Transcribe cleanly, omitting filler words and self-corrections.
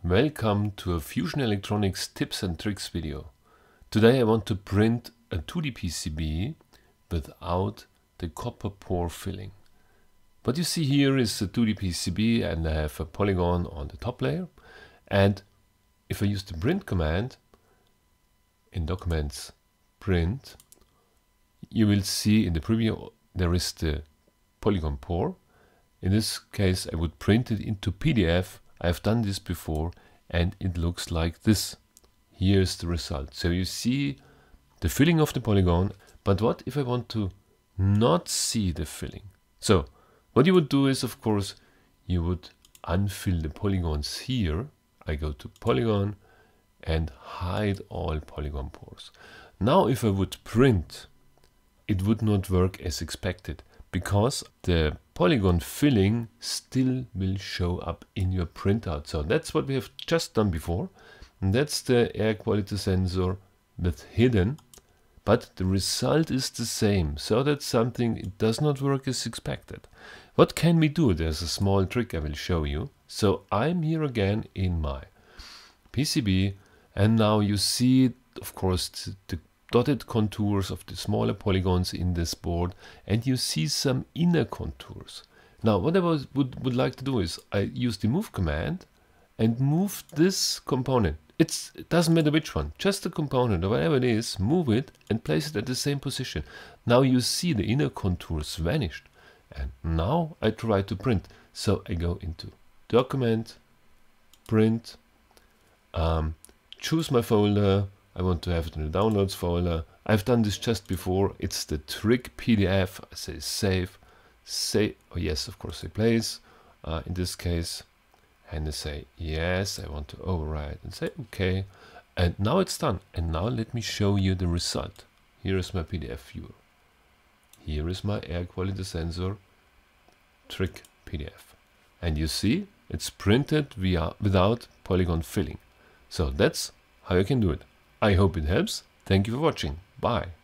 Welcome to a Fusion Electronics tips and tricks video. Today I want to print a 2D PCB without the copper pore filling. What you see here is a 2D PCB and I have a polygon on the top layer, and if I use the print command in documents print, you will see in the preview there is the polygon pore. In this case I would print it into PDF. I've done this before and it looks like this. Here's the result. So you see the filling of the polygon, but what if I want to not see the filling? So what you would do is, of course, you would unfill the polygons here. I go to polygon and hide all polygon pores. Now if I would print, it would not work as expected, because the polygon filling still will show up in your printout. So that's what we have just done before. And that's the air quality sensor with hidden, but the result is the same. So that's something, it does not work as expected. What can we do? There's a small trick I will show you. So I'm here again in my PCB, and now you see, of course, the dotted contours of the smaller polygons in this board, and you see some inner contours. Now what I would like to do is I use the move command and move this component. It doesn't matter which one, just the component or whatever it is, move it and place it at the same position. Now you see the inner contours vanished, and now I try to print. So I go into document, print, choose my folder. I want to have it in the downloads folder. I've done this just before. It's the trick PDF. I say save, oh yes, of course, say place in this case, and I say yes, I want to override and say okay, and now it's done. And now let me show you the result. Here is my PDF viewer. Here is my air quality sensor trick PDF, and you see it's printed without polygon filling. So that's how you can do it. I hope it helps. Thank you for watching. Bye.